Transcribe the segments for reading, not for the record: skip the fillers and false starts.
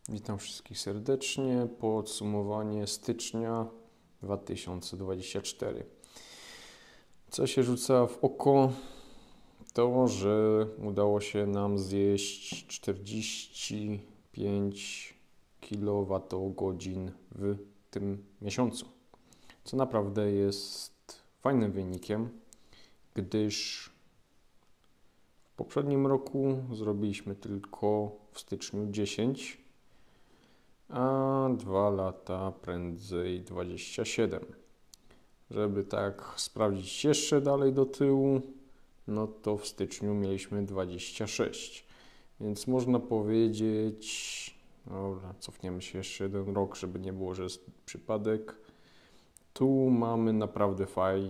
Witam wszystkich serdecznie. Podsumowanie stycznia 2024. Co się rzuca w oko, to że udało się nam zjeść 45 kWh w tym miesiącu, co naprawdę jest fajnym wynikiem, gdyż w poprzednim roku zrobiliśmy tylko w styczniu 10, a 2 lata prędzej 27. Żeby tak sprawdzić jeszcze dalej do tyłu, no to w styczniu mieliśmy 26. Więc można powiedzieć, dobra, cofniemy się jeszcze jeden rok, żeby nie było, że jest przypadek. Tu mamy naprawdę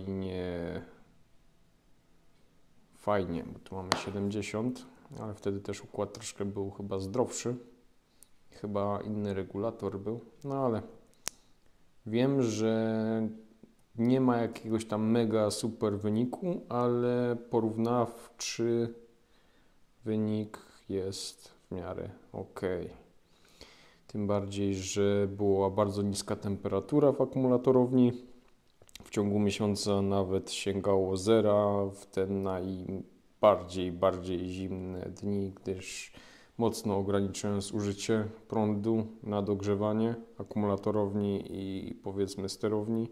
fajnie, bo tu mamy 70, ale wtedy też układ troszkę był chyba zdrowszy. Chyba inny regulator był, no ale wiem, że nie ma jakiegoś tam mega super wyniku, ale porównawczy wynik jest w miarę ok. Tym bardziej, że była bardzo niska temperatura w akumulatorowni. W ciągu miesiąca nawet sięgało zera w te bardziej zimne dni, gdyż mocno ograniczyłem zużycie prądu na dogrzewanie akumulatorowni i powiedzmy sterowni.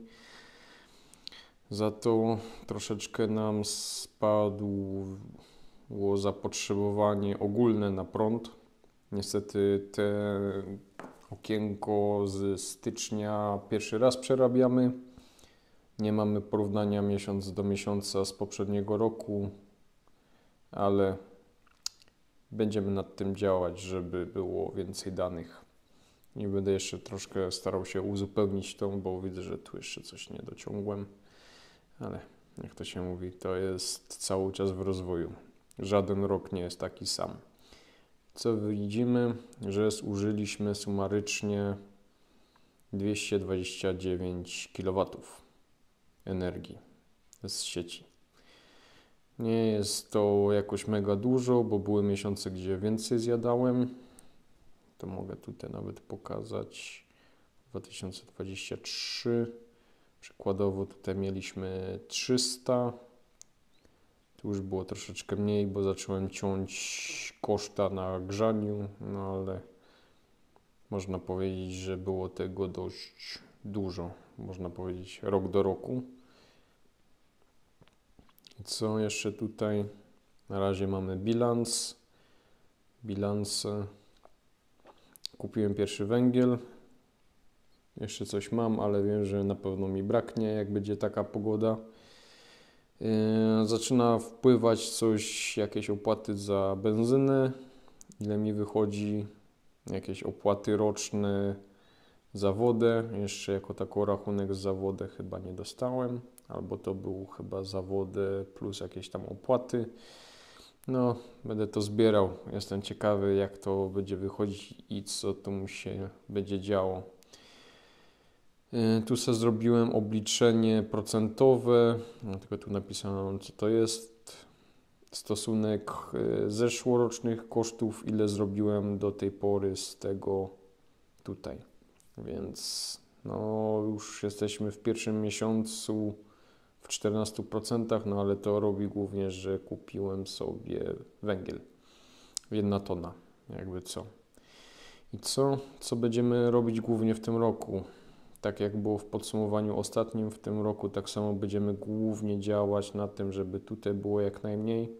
Za to troszeczkę nam spadło zapotrzebowanie ogólne na prąd. Niestety te okienko z stycznia pierwszy raz przerabiamy. Nie mamy porównania miesiąc do miesiąca z poprzedniego roku, ale będziemy nad tym działać, żeby było więcej danych. I będę jeszcze troszkę starał się uzupełnić to, bo widzę, że tu jeszcze coś nie dociągłem. Ale jak to się mówi, to jest cały czas w rozwoju. Żaden rok nie jest taki sam. Co widzimy, że zużyliśmy sumarycznie 229 kW energii z sieci. Nie jest to jakoś mega dużo, bo były miesiące, gdzie więcej zjadałem. To mogę tutaj nawet pokazać. 2023. Przykładowo tutaj mieliśmy 300. Tu już było troszeczkę mniej, bo zacząłem ciąć koszta na grzaniu, no ale można powiedzieć, że było tego dość dużo. Można powiedzieć rok do roku. I co jeszcze tutaj? Na razie mamy bilans. Kupiłem pierwszy węgiel. Jeszcze coś mam, ale wiem, że na pewno mi braknie, jak będzie taka pogoda. Zaczyna wpływać jakieś opłaty za benzynę. Ile mi wychodzi? Jakieś opłaty roczne za wodę. Jeszcze jako taką rachunek za wodę chyba nie dostałem. Albo to był chyba za wodę plus jakieś tam opłaty. No, będę to zbierał. Jestem ciekawy, jak to będzie wychodzić i co tu się będzie działo. Tu sobie zrobiłem obliczenie procentowe, tylko tu napisałem, co to jest. Stosunek zeszłorocznych kosztów, ile zrobiłem do tej pory z tego tutaj. Więc no już jesteśmy w pierwszym miesiącu w 14%, no ale to robi głównie, że kupiłem sobie węgiel. 1 tona, jakby co. I co będziemy robić głównie w tym roku? Tak jak było w podsumowaniu ostatnim, w tym roku tak samo będziemy głównie działać na tym, żeby tutaj było jak najmniej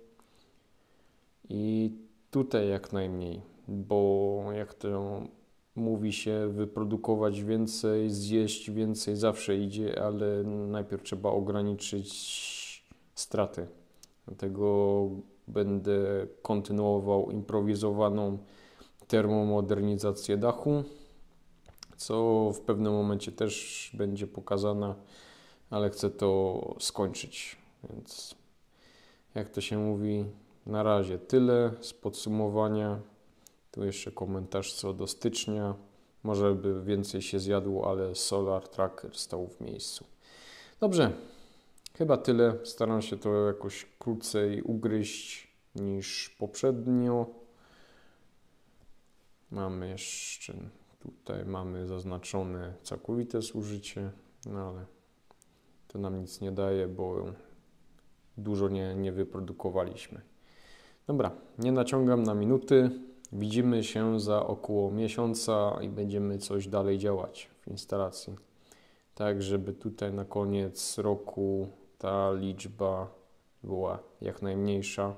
i tutaj jak najmniej, bo jak to mówi się, wyprodukować więcej, zjeść więcej zawsze idzie, ale najpierw trzeba ograniczyć straty. Dlatego będę kontynuował improwizowaną termomodernizację dachu, co w pewnym momencie też będzie pokazane, ale chcę to skończyć. Więc jak to się mówi, na razie tyle z podsumowania. Tu jeszcze komentarz co do stycznia. Może by więcej się zjadło, ale Solar Tracker stał w miejscu. Dobrze, chyba tyle. Staram się to jakoś krócej ugryźć niż poprzednio. Mamy jeszcze, tutaj mamy zaznaczone całkowite zużycie, no ale to nam nic nie daje, bo dużo nie wyprodukowaliśmy. Dobra, nie naciągam na minuty. Widzimy się za około miesiąca i będziemy coś dalej działać w instalacji. Tak, żeby tutaj na koniec roku ta liczba była jak najmniejsza,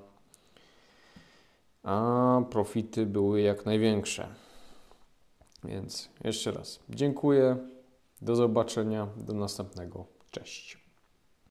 a profity były jak największe. Więc jeszcze raz dziękuję. Do zobaczenia. Do następnego. Cześć.